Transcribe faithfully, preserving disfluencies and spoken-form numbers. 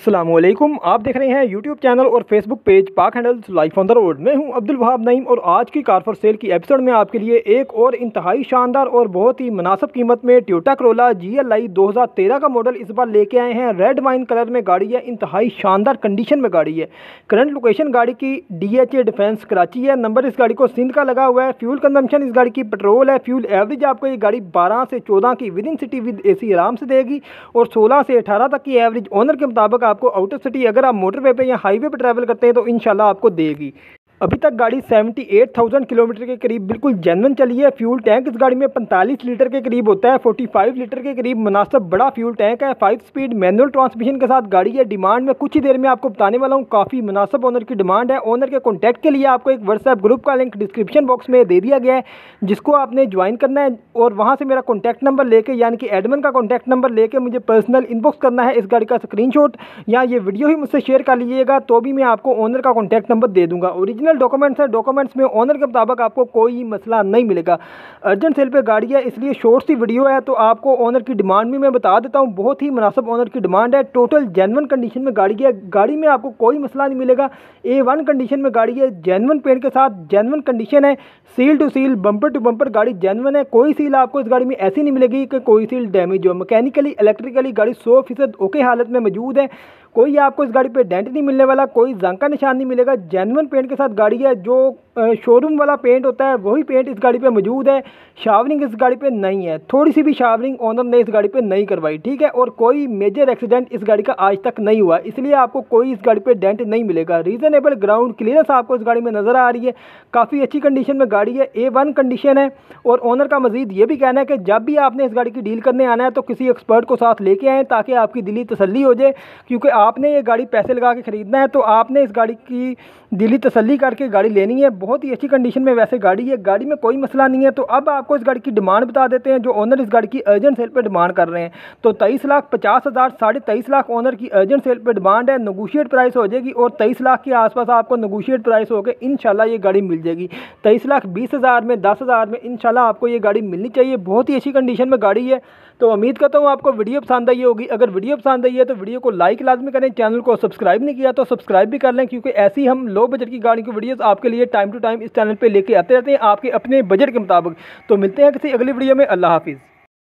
अस्सलामुअलैकुम, आप देख रहे हैं यूट्यूब चैनल और Facebook page Pak handles life on the road. मैं हूं अब्दुल वहाब नईम और आज की कार फॉर सेल की एपिसोड में आपके लिए एक और इंतहाई शानदार और बहुत ही मुनासिब कीमत में Toyota Corolla G L I दो हज़ार तेरह का मॉडल इस बार लेके आए हैं। रेड वाइन कलर में गाड़ी है, इंतहाई शानदार कंडीशन में गाड़ी है। करंट लोकेशन गाड़ी की D H A defence Karachi है। नंबर इस गाड़ी को सिंध का लगा हुआ है। फ्यूल कंजम्पशन इस गाड़ी की पेट्रोल है। फ्यूल एवरेज आपको ये गाड़ी बारह से चौदह की within city with A C आराम से देगी और सोलह से अठारह तक की एवरेज ओनर के मुताबिक आपको आउट ऑफ सिटी अगर आप मोटरवे पे या हाईवे पे ट्रैवल करते हैं तो इंशाल्लाह आपको देगी। अभी तक गाड़ी अठहत्तर हज़ार किलोमीटर के करीब बिल्कुल जेन्युइन चली है। फ्यूल टैंक इस गाड़ी में पैंतालीस लीटर के करीब होता है, पैंतालीस लीटर के करीब मुनासिब बड़ा फ्यूल टैंक है। फाइव स्पीड मैनुअल ट्रांसमिशन के साथ गाड़ी है। डिमांड में कुछ ही देर में आपको बताने वाला हूँ, काफ़ी मुनासिब ओनर की डिमांड है। ओनर के कॉन्टैक्ट के लिए आपको एक व्हाट्सएप ग्रुप का लिंक डिस्क्रिप्शन बॉक्स में दे दिया गया है, जिसको आपने ज्वाइन करना है और वहाँ से मेरा कॉन्टैक्ट नंबर लेके यानी कि एडमिन का कॉन्टैक्ट नंबर लेके मुझे पर्सनल इनबॉक्स करना है। इस गाड़ी का स्क्रीनशॉट या ये वीडियो ही मुझसे शेयर कर लीजिएगा तो भी मैं आपको ओनर का कॉन्टैक्ट नंबर दे दूँगा। ओरिजिनल डॉक्यूमेंट्स है, डॉक्यूमेंट्स में ओनर के मुताबिक आपको कोई मसला नहीं मिलेगा। अर्जेंट सेल पे गाड़ी है इसलिए शॉर्ट सी वीडियो है, तो आपको ओनर की डिमांड भी मैं बता देता हूँ। बहुत ही मुनासिब ओनर की डिमांड है। टोटल जेन्युइन कंडीशन में गाड़ी है। गाड़ी में आपको कोई मसला नहीं मिलेगा। ए वन कंडीशन में गाड़ी है, जेन्युइन पेंट के साथ जेन्युइन कंडीशन है। Seal to seal bumper to bumper गाड़ी जेन्युइन है। कोई सील आपको इस गाड़ी में ऐसी नहीं मिलेगी कि कोई सील डैमेज हो। मैकेनिकली इलेक्ट्रिकली गाड़ी सौ फीसद ओके हालत में मौजूद है। कोई आपको इस गाड़ी पे डेंट नहीं मिलने वाला, कोई जंग का निशान नहीं मिलेगा। जेन्युइन पेंट के साथ गाड़ी है। जो शोरूम वाला पेंट होता है वही पेंट इस गाड़ी पे मौजूद है। शावरिंग इस गाड़ी पे नहीं है, थोड़ी सी भी शावरिंग ओनर ने इस गाड़ी पे नहीं करवाई, ठीक है। और कोई मेजर एक्सीडेंट इस गाड़ी का आज तक नहीं हुआ, इसलिए आपको कोई इस गाड़ी पे डेंट नहीं मिलेगा। रीजनेबल ग्राउंड क्लियरेंस आपको इस गाड़ी में नज़र आ रही है। काफ़ी अच्छी कंडीशन में गाड़ी है, ए वन कंडीशन है। और ओनर का मजीद ये भी कहना है कि जब भी आपने इस गाड़ी की डील करने आना है तो किसी एक्सपर्ट को साथ लेके आएँ ताकि आपकी दिली तसल्ली हो जाए, क्योंकि आपने ये गाड़ी पैसे लगा के ख़रीदना है तो आपने इस गाड़ी की दिली तसल्ली करके गाड़ी लेनी है। बहुत ही अच्छी कंडीशन में वैसे गाड़ी है, गाड़ी में कोई मसला नहीं है। तो अब आपको इस गाड़ी की डिमांड बता देते हैं जो ओनर इस गाड़ी की अर्जेंट सेल पे डिमांड कर रहे हैं। तो तेईस लाख पचास हज़ार साढ़े तेईस लाख ओनर की अर्जेंट सेल पे डिमांड है। नेगोशिएट प्राइस हो जाएगी और तेईस लाख के आसपास आपको नेगोशिएट प्राइस हो गए इंशाल्लाह ये गाड़ी मिल जाएगी। तेईस लाख बीस हज़ार में दस हज़ार में इंशाल्लाह आपको ये गाड़ी मिलनी चाहिए। बहुत ही अच्छी कंडीशन में गाड़ी है। तो उम्मीद करता हूँ आपको वीडियो पसंद आई होगी। अगर वीडियो पसंद आई है तो वीडियो को लाइक लाजमी करें। चैनल को सब्सक्राइब नहीं किया तो सब्सक्राइब भी कर लें, क्योंकि ऐसी हम लो बजट की गाड़ी की वीडियोस आपके लिए टाइम टू टाइम इस चैनल पे लेके आते रहते हैं आपके अपने बजट के मुताबिक। तो मिलते हैं किसी अगली वीडियो में। अल्लाह हाफिज़।